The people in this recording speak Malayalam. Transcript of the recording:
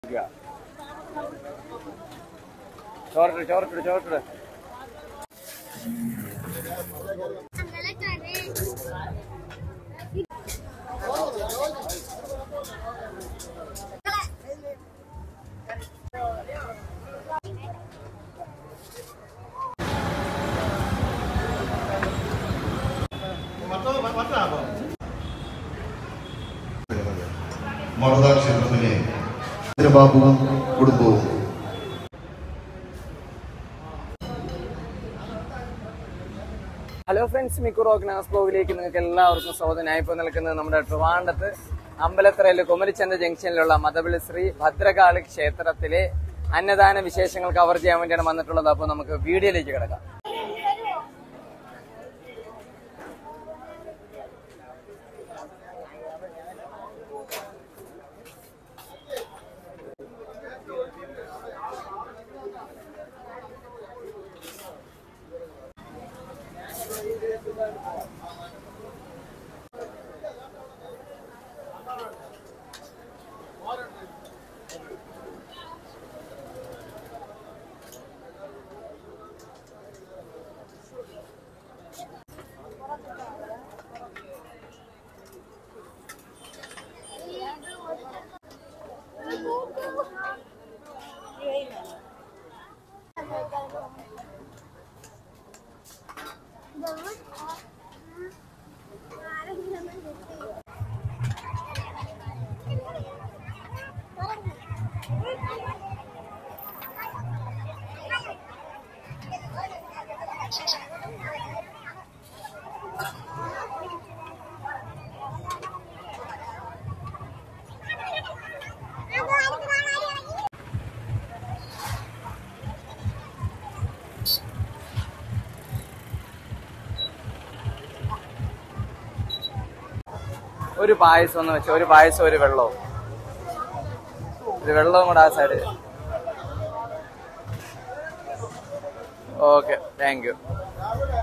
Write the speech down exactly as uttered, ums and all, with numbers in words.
ചോറിട്ട് ചോറിട്ട് ചോറിട്ട് മറുതാ ക്ഷേത്രത്തിലെ ചന്ദ്രബാബുവും കുടുംബവും ഹലോ ഫ്രണ്ട്സ്, മിക്കു റോക്ക് നാസ് ബ്ലോഗിലേക്ക് നിങ്ങൾക്ക് എല്ലാവർക്കും സ്വാഗതം. ഞാൻ ഇപ്പോൾ നിൽക്കുന്നത് നമ്മുടെ ട്രിവാൻഡ്രത്ത് അമ്പലത്തറയിലെ കുമരിച്ചന്ത ജംഗ്ഷനിലുള്ള മതബിളി ശ്രീ ഭദ്രകാളി ക്ഷേത്രത്തിലെ അന്നദാന വിശേഷങ്ങൾ കവർ ചെയ്യാൻ വേണ്ടിയാണ് വന്നിട്ടുള്ളത്. അപ്പോൾ നമുക്ക് വീഡിയോയിലേക്ക് കിടക്കാം. ഒരു പായസം ഒന്ന് വെച്ചോ, ഒരു പായസം ഒരു വെള്ളവും ഒരു വെള്ളവും കൂടെ ആ സൈഡ്. Okay, thank you.